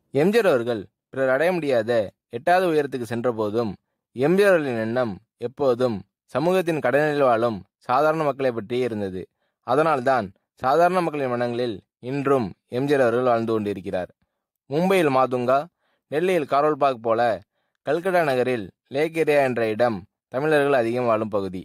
எம்ஜிஆர் அவர்கள் பிறர் அடைய முடியாத எட்டாவது உயரத்துக்கு சென்ற போதும் எம்ஜிஆர் அவர்களின் எண்ணம் எப்போதும் சமூகத்தின் கடைநிலையில் வாழும் சாதாரண மக்களை பற்றியே இருந்தது. அதனால்தான் சாதாரண மக்களின் மனங்களில் இன்றும் எம்ஜிஆர் அவர்கள் வாழ்ந்து கொண்டிருக்கிறார். மும்பையில் மாதுங்கா, டெல்லியில் காரோல்பாக் போல கல்கட்டா நகரில் லேக் ஏரியா என்ற இடம் தமிழர்கள் அதிகம் வாழும் பகுதி.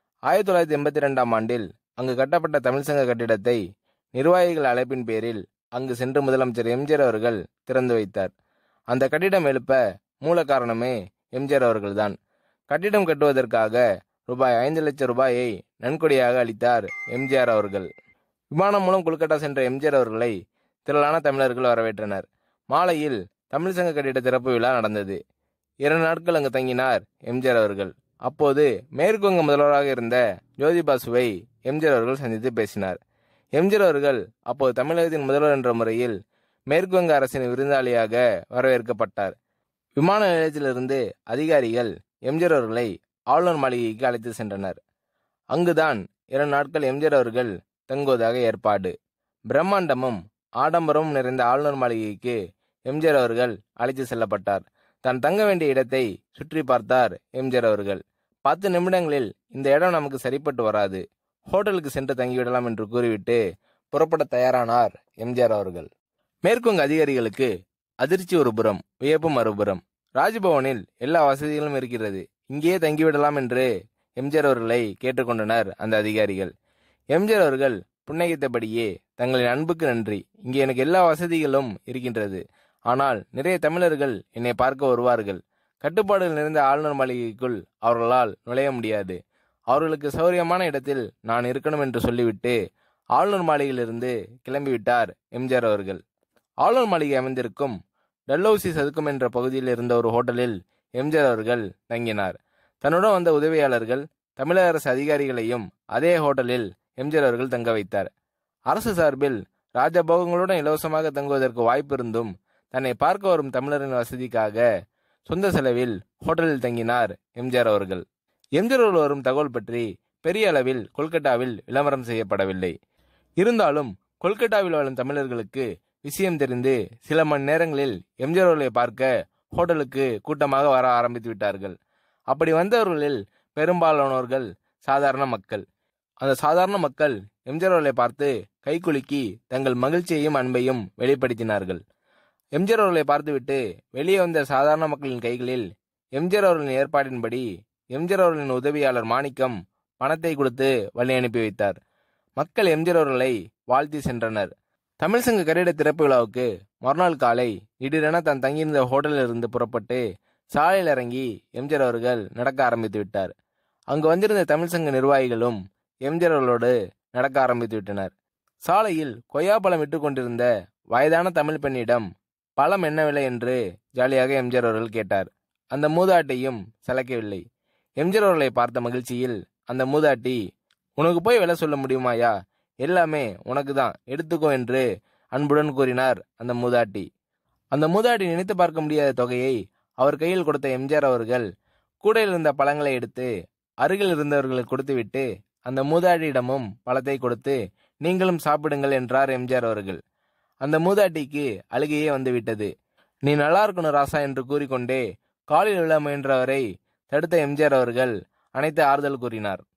1982ஆம் ஆண்டில் அங்கு கட்டப்பட்ட தமிழ் சங்க கட்டிடத்தை நிர்வாகிகள் அழைப்பின் பேரில் அங்கு சென்று முதலமைச்சர் எம்ஜிஆர் அவர்கள் திறந்து வைத்தார். அந்த கட்டிடம் எழுப்ப மூல காரணமே எம்ஜிஆர் அவர்கள்தான். கட்டிடம் கட்டுவதற்காக ரூபாய் 5 லட்சம் ரூபாயை நன்கொடையாக அளித்தார் எம்ஜிஆர் அவர்கள். விமானம் மூலம் கொல்கட்டா சென்ற எம்ஜிஆர் அவர்களை திரளான தமிழர்கள் வரவேற்றனர். மாலையில் தமிழ் சங்க கட்டிட திறப்பு விழா நடந்தது. 2 நாட்கள் அங்கு தங்கினார் எம்ஜிஆர் அவர்கள். அப்போது மேற்கு வங்க முதல்வராக இருந்த ஜோதி பாசுவை எம்ஜிஆர் அவர்கள் சந்தித்து பேசினார். எம்ஜிஆர் அவர்கள் அப்போது தமிழகத்தின் முதல்வர் என்ற முறையில் மேற்கு வங்க அரசின் விருந்தாளியாக வரவேற்கப்பட்டார். விமான நிலையத்திலிருந்து அதிகாரிகள் எம்ஜிஆர் அவர்களை ஆளுநர் மாளிகைக்கு அழைத்து சென்றனர். அங்குதான் 2 நாட்கள் எம்ஜிஆர் அவர்கள் தங்குவதாக ஏற்பாடு. பிரம்மாண்டமும் ஆடம்பரமும் நிறைந்த ஆளுநர் மாளிகைக்கு எம்ஜிஆர் அவர்கள் அழைத்து செல்லப்பட்டார். தான் தங்க வேண்டிய இடத்தை சுற்றி பார்த்தார் எம்ஜிஆர் அவர்கள். 10 நிமிடங்களில் இந்த இடம் நமக்கு சரிப்பட்டு வராது, ஹோட்டலுக்கு சென்று தங்கிவிடலாம் என்று கூறிவிட்டு புறப்பட தயாரானார் எம்ஜிஆர் அவர்கள். மேற்குவங்க அதிகாரிகளுக்கு அதிர்ச்சி ஒரு புறம், வியப்பு மறுபுறம். ராஜ்பவனில் எல்லா வசதிகளும் இருக்கிறது, இங்கேயே தங்கிவிடலாம் என்று எம்ஜிஆர் அவர்களை கேட்டுக்கொண்டனர் அந்த அதிகாரிகள். எம்ஜிஆர் அவர்கள் புன்னகைத்தபடியே, தங்களின் அன்புக்கு நன்றி, இங்கே எனக்கு எல்லா வசதிகளும் இருக்கின்றது. ஆனால் நிறைய தமிழர்கள் என்னை பார்க்க வருவார்கள். கட்டுப்பாடுகள் நிறைந்த ஆளுநர் மாளிகைக்குள் அவர்களால் நுழைய முடியாது. அவர்களுக்கு சௌரியமான இடத்தில் நான் இருக்கணும் என்று சொல்லிவிட்டு ஆளுநர் மாளிகையிலிருந்து கிளம்பிவிட்டார் எம்ஜிஆர் அவர்கள். ஆளுநர் மாளிகை அமைந்திருக்கும் டல்ஹவுசி சதுக்கம் என்ற பகுதியில் இருந்த ஒரு ஹோட்டலில் எம்ஜிஆர் அவர்கள் தங்கினார். தன்னுடன் வந்த உதவியாளர்கள், தமிழக அரசு அதிகாரிகளையும் அதே ஹோட்டலில் எம்ஜிஆர் அவர்கள் தங்க வைத்தார். அரசு சார்பில் ராஜபோகங்களுடன் இலவசமாக தங்குவதற்கு வாய்ப்பு இருந்தும் தன்னை பார்க்க வரும் தமிழரின் வசதிக்காக சொந்த செலவில் ஹோட்டலில் தங்கினார் எம்ஜிஆர் அவர்கள். எம்ஜிஆர் அவர்கள் வரும் தகவல் பற்றி பெரிய அளவில் கொல்கட்டாவில் விளம்பரம் செய்யப்படவில்லை. இருந்தாலும் கொல்கட்டாவில் வாழும் தமிழர்களுக்கு விஷயம் தெரிந்து சில மணி நேரங்களில் எம்ஜிஆர் அவர்களை பார்க்க ஹோட்டலுக்கு கூட்டமாக வர ஆரம்பித்து விட்டார்கள். அப்படி வந்தவர்களில் பெரும்பாலானோர்கள் சாதாரண மக்கள். அந்த சாதாரண மக்கள் எம்ஜிஆர் அவர்களை பார்த்து கைகுலுக்கி தங்கள் மகிழ்ச்சியையும் அன்பையும் வெளிப்படுத்தினார்கள். எம்ஜிஆர் அவர்களை பார்த்துவிட்டு வெளியே வந்த சாதாரண மக்களின் கைகளில் எம்ஜிஆர் அவர்களின் ஏற்பாட்டின்படி எம்ஜிஆர் அவர்களின் உதவியாளர் மாணிக்கம் பணத்தை கொடுத்து வழி அனுப்பி வைத்தார். மக்கள் எம்ஜிஆர் அவர்களை வாழ்த்தி சென்றனர். தமிழ் சங்க கட்டிட திறப்பு விழாவுக்கு மறுநாள் காலை திடீரென தான் தங்கியிருந்த ஹோட்டலில் இருந்து புறப்பட்டு சாலையில் இறங்கி எம்ஜிஆர் அவர்கள் நடக்க ஆரம்பித்து விட்டார். அங்கு வந்திருந்த தமிழ் சங்க நிர்வாகிகளும் எம்ஜிஆர் அவர்களோடு நடக்க ஆரம்பித்து விட்டனர். சாலையில் கொய்யாப்பழம் விட்டு கொண்டிருந்த வயதான தமிழ் பெண்ணிடம் பழம் என்ன விலை என்று ஜாலியாக எம்ஜிஆர் அவர்கள் கேட்டார். அந்த மூதாட்டியும் சளைக்கவில்லை. எம்ஜிஆர் அவர்களை பார்த்த மகிழ்ச்சியில் அந்த மூதாட்டி, உனக்கு போய் விலை சொல்ல முடியுமாயா, எல்லாமே உனக்கு தான், எடுத்துக்கோ என்று அன்புடன் கூறினார் அந்த மூதாட்டி. அந்த மூதாட்டி நினைத்து பார்க்க முடியாத தொகையை அவர் கையில் கொடுத்த எம்ஜிஆர் அவர்கள் கூடையில் இருந்த பழங்களை எடுத்து அருகில் இருந்தவர்களுக்கு கொடுத்துவிட்டு அந்த மூதாட்டியிடமும் பழத்தை கொடுத்து, நீங்களும் சாப்பிடுங்கள் என்றார் எம்ஜிஆர் அவர்கள். அந்த மூதாட்டிக்கு அழுகையே வந்துவிட்டது. நீ நல்லா இருக்கணும் ராசா என்று கூறிக்கொண்டே காலில் விழ முயன்றவரை தடுத்த எம்ஜிஆர் அவர்கள் அனைத்து ஆறுதல் கூறினார்.